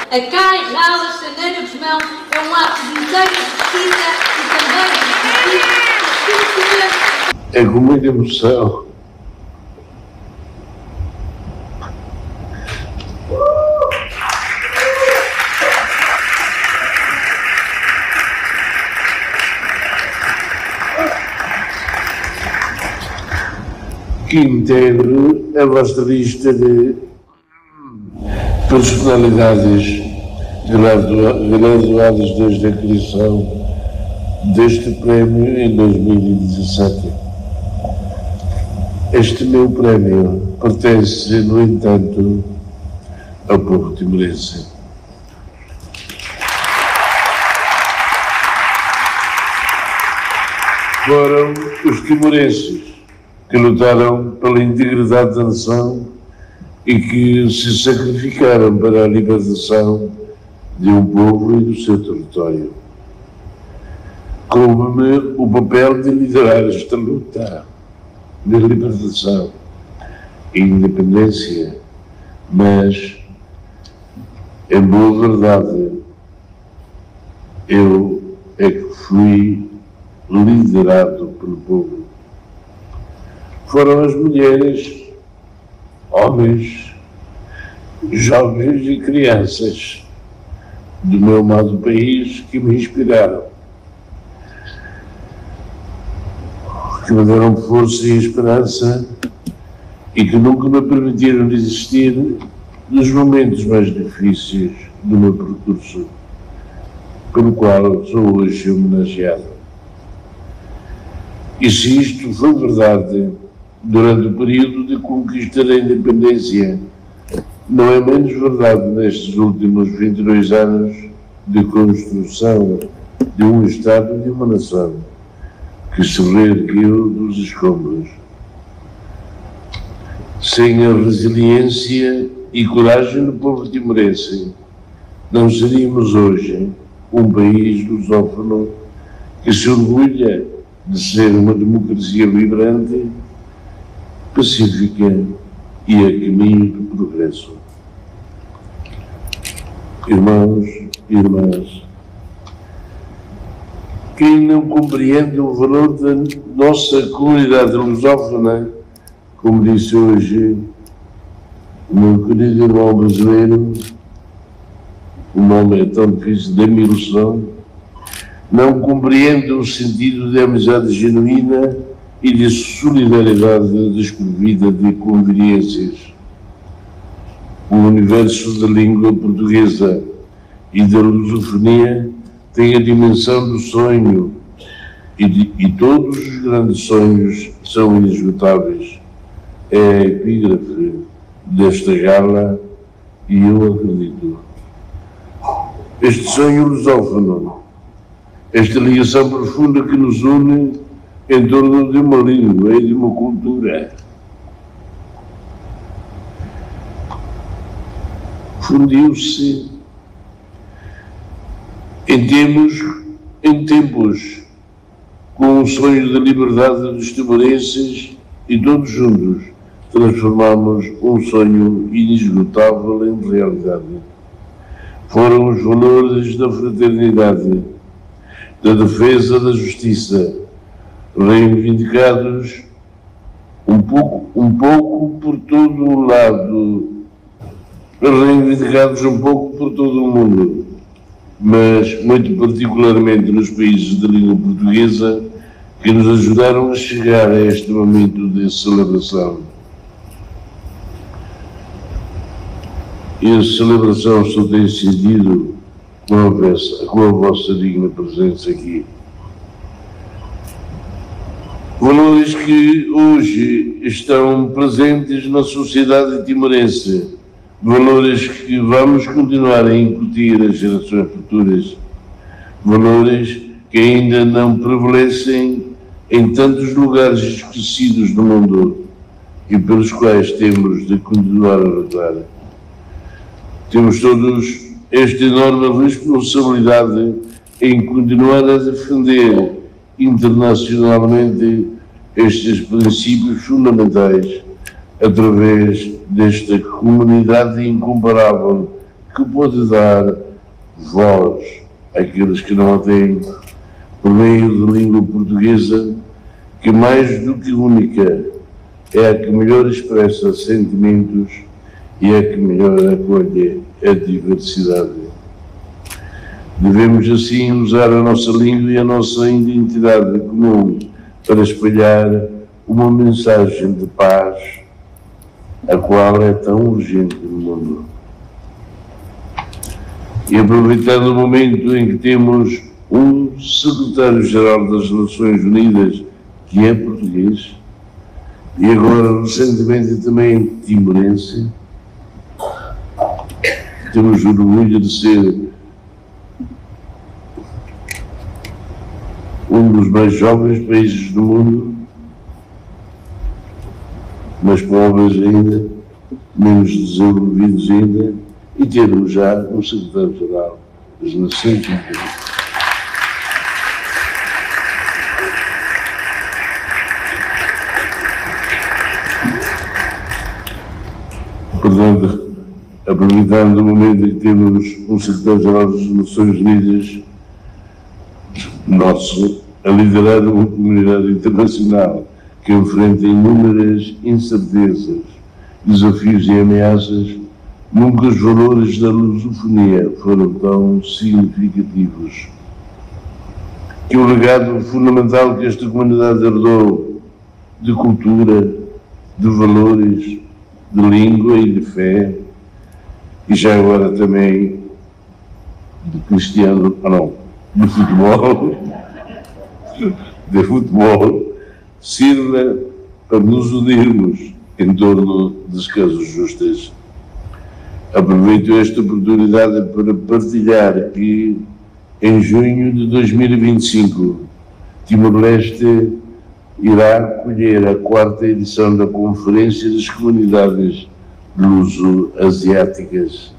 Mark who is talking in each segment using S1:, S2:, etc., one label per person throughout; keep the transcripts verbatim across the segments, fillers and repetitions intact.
S1: A Cai, Rala, Saneira, Guzmão é um ato de inteira justiça e também de justiça.
S2: É com muita emoção que integro a vossa lista de personalidades graduadas desde a criação deste prémio em dois mil e dezassete. Este meu prémio pertence, no entanto, ao povo timorense. Foram os timorenses que lutaram pela integridade da nação e que se sacrificaram para a libertação de um povo e do seu território. Coube-me o papel de liderar esta luta de libertação e independência, mas, em boa verdade, eu é que fui liderado pelo povo. Foram as mulheres, homens, jovens e crianças do meu amado país que me inspiraram, que me deram força e esperança e que nunca me permitiram desistir nos momentos mais difíceis do meu percurso, pelo qual sou hoje homenageado. E se isto foi verdade durante o período de conquista da independência, não é menos verdade nestes últimos vinte e dois anos de construção de um Estado e de uma nação que se reergueu dos escombros. Sem a resiliência e coragem do povo timorense, não seríamos hoje um país lusófono que se orgulha de ser uma democracia vibrante, pacífica e a caminho do progresso. Irmãos e irmãs, quem não compreende o valor da nossa comunidade lusófona, como disse hoje o meu querido irmão brasileiro, o nome é tão difícil, de Emilson, não compreende o sentido de amizade genuína e de solidariedade desprovida de conveniências. O universo da língua portuguesa e da lusofonia tem a dimensão do sonho e, de, e todos os grandes sonhos são inesgotáveis. É a epígrafe desta gala e eu acredito. Este sonho lusófono, esta ligação profunda que nos une em torno de uma língua e de uma cultura, fundiu-se em tempos, em tempos com o sonho da liberdade dos timorenses e todos juntos transformamos um sonho inesgotável em realidade. Foram os valores da fraternidade, da defesa da justiça, reivindicados um pouco, um pouco por todo o lado, reivindicados um pouco por todo o mundo, mas muito particularmente nos países de língua portuguesa, que nos ajudaram a chegar a este momento de celebração. E a celebração só tem sentido com a, vossa, com a vossa digna presença aqui. Valores que hoje estão presentes na sociedade timorense, valores que vamos continuar a incutir às gerações futuras, valores que ainda não prevalecem em tantos lugares esquecidos do mundo e pelos quais temos de continuar a lutar. Temos todos esta enorme responsabilidade em continuar a defender internacionalmente estes princípios fundamentais através desta comunidade incomparável que pode dar voz àqueles que não a têm, por meio da língua portuguesa, que mais do que única é a que melhor expressa sentimentos e é a que melhor acolhe a diversidade. Devemos assim usar a nossa língua e a nossa identidade comum para espalhar uma mensagem de paz, a qual é tão urgente no mundo. E aproveitando o momento em que temos um secretário-geral das Nações Unidas que é português, e agora recentemente também timorense, temos o orgulho de ser um dos mais jovens países do mundo, mas pobres ainda, menos desenvolvidos ainda, e termos já um secretário-geral das Nações Unidas. Portanto, aproveitando o momento em que temos um secretário-geral das Nações Unidas nosso, a liderar uma comunidade internacional que enfrenta inúmeras incertezas, desafios e ameaças, nunca os valores da lusofonia foram tão significativos. Que o legado fundamental que esta comunidade herdou de cultura, de valores, de língua e de fé, e já agora também de cristiano, ah não, de futebol, de futebol, sirva para nos unirmos em torno das causas justas. Aproveito esta oportunidade para partilhar que em junho de dois mil e vinte e cinco, Timor-Leste irá acolher a quarta edição da Conferência das Comunidades Luso-Asiáticas.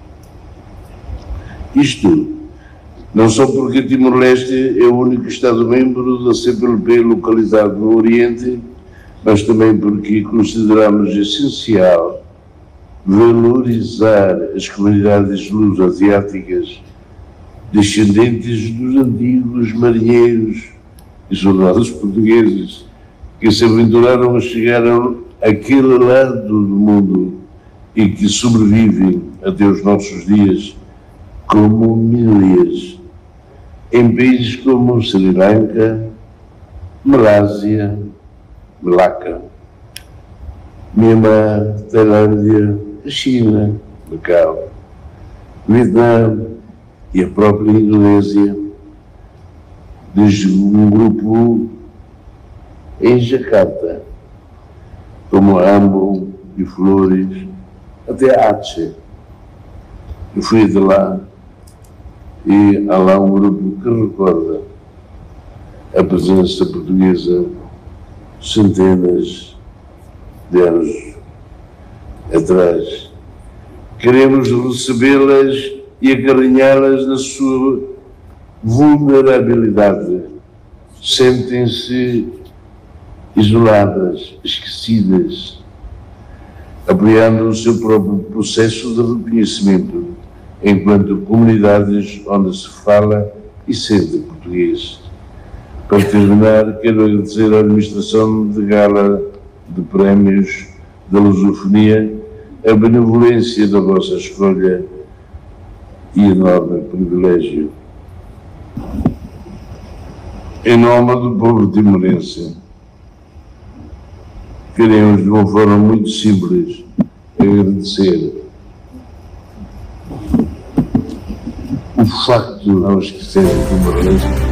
S2: Isto não só porque Timor-Leste é o único Estado-membro da C P L P localizado no Oriente, mas também porque consideramos essencial valorizar as comunidades luso-asiáticas descendentes dos antigos marinheiros e soldados portugueses que se aventuraram a chegar àquele lado do mundo e que sobrevivem até os nossos dias como milhas em países como Sri Lanka, Malásia, Malacca, Myanmar, Tailândia, China, Macau, Vietnã e a própria Indonésia, desde um grupo em Jakarta, como Ambo e Flores, até Aceh. Eu fui de lá e há lá um grupo que recorda a presença portuguesa centenas de anos atrás. Queremos recebê-las e acarinhá-las na sua vulnerabilidade. Sentem-se isoladas, esquecidas, apoiando o seu próprio processo de reconhecimento enquanto comunidades onde se fala e sente português. Para terminar, quero agradecer à administração de Gala de Prémios da Lusofonia a benevolência da vossa escolha e enorme privilégio. Em nome do povo timorense, queremos de uma forma muito simples agradecer o facto de não esquecer de Timorense